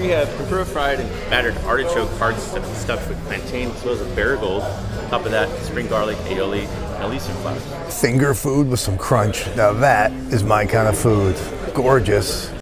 we have tempura fried and battered artichoke hearts stuffed with plantain, as well as a marigold. On top of that, spring garlic, aioli, and alyssum flour. Finger food with some crunch. Now that is my kind of food. Gorgeous.